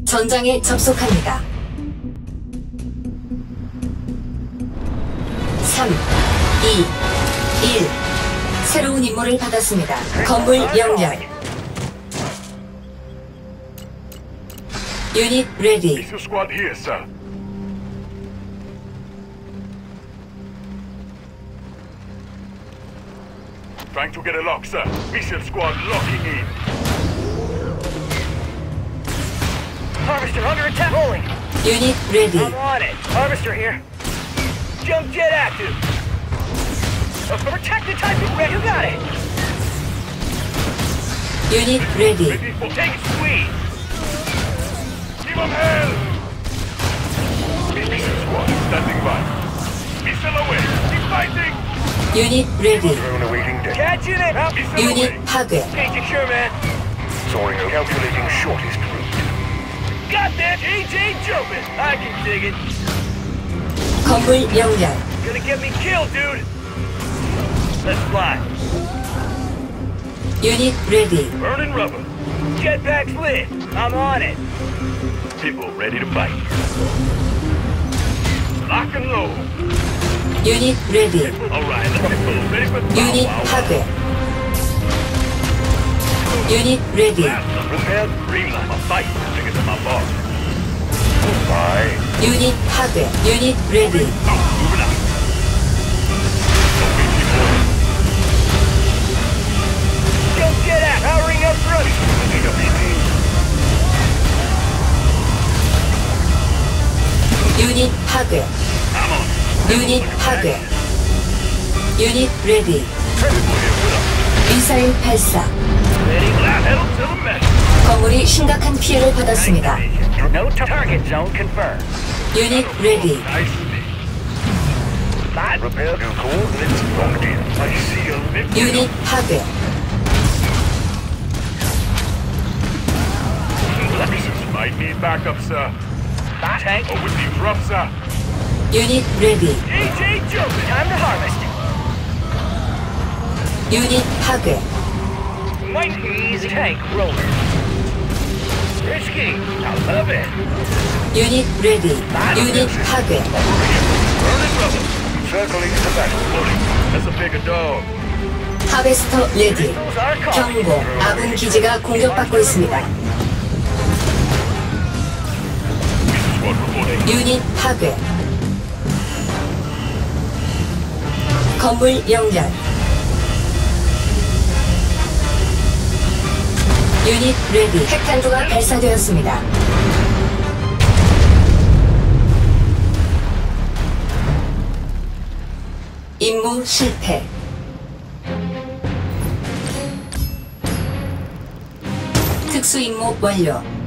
전장에 접속합니다. 3, 2, 1. 새로운 임무를 받았습니다. 건물 연결. 유닛 레디. Missile squad here, sir. Trying to get a lock, sir. Missile squad locking in. Harvester under attack. Rolling. 유닛 레디. I'm on it. Harvester here. Jump jet active. Protect the type of red. You got it. 유닛 레디. Ready for Take it, squeeze. Give them hell! Missile squad standing by. Missile away. Keep fighting. 유닛 레디. Drone awaiting deck. Catching it. Missile away. 유닛 파괴. Paging sure, man. Soaring over. Calculating shortest route. Got that. AJ jumping. I can dig it. 건물 연결. Gonna get me killed, dude. Let's fly. 유닛 레디. Burning rubber. Jetpack's lit. I'm on it. People ready to fight. Lock and load. 유닛 레디. Alright, people ready for 유닛 파괴. 유닛 레디. Prepared. Green light. A fight. Bigger than my boss. Bye. 유닛 파괴. 유닛 레디. Moving out. Okay, people. Jump jet out. Powering up thrust. 유닛 파괴. I'm on. 유닛 파괴. 유닛 레디. 미사일 발사. Ready. Pedal to the metal. 건물이 심각한 피해를 받았습니다. No target zone confirmed. 유닛 레디. Nice. Not Prepare to coordinates locked in. I see a little. 유닛 파괴. Lexus might need backup, sir. tank. Or with these rough, sir. 유닛 레디. AJ jumping. Time to harvest. 유닛 파괴. Might easy tank roller. Risky. I love it. 유닛 레디. 유닛 파괴. Burning rubber. Circling the battle. That's a bigger dog. 하베스터 레디. Those are caught. 경고. 아군 기지가 공격받고 있습니다. Missile squad reporting. 유닛 파괴. 건물 연결. 유닛 레디. 핵탄두가 발사되었습니다. 임무 실패. 특수 임무 완료.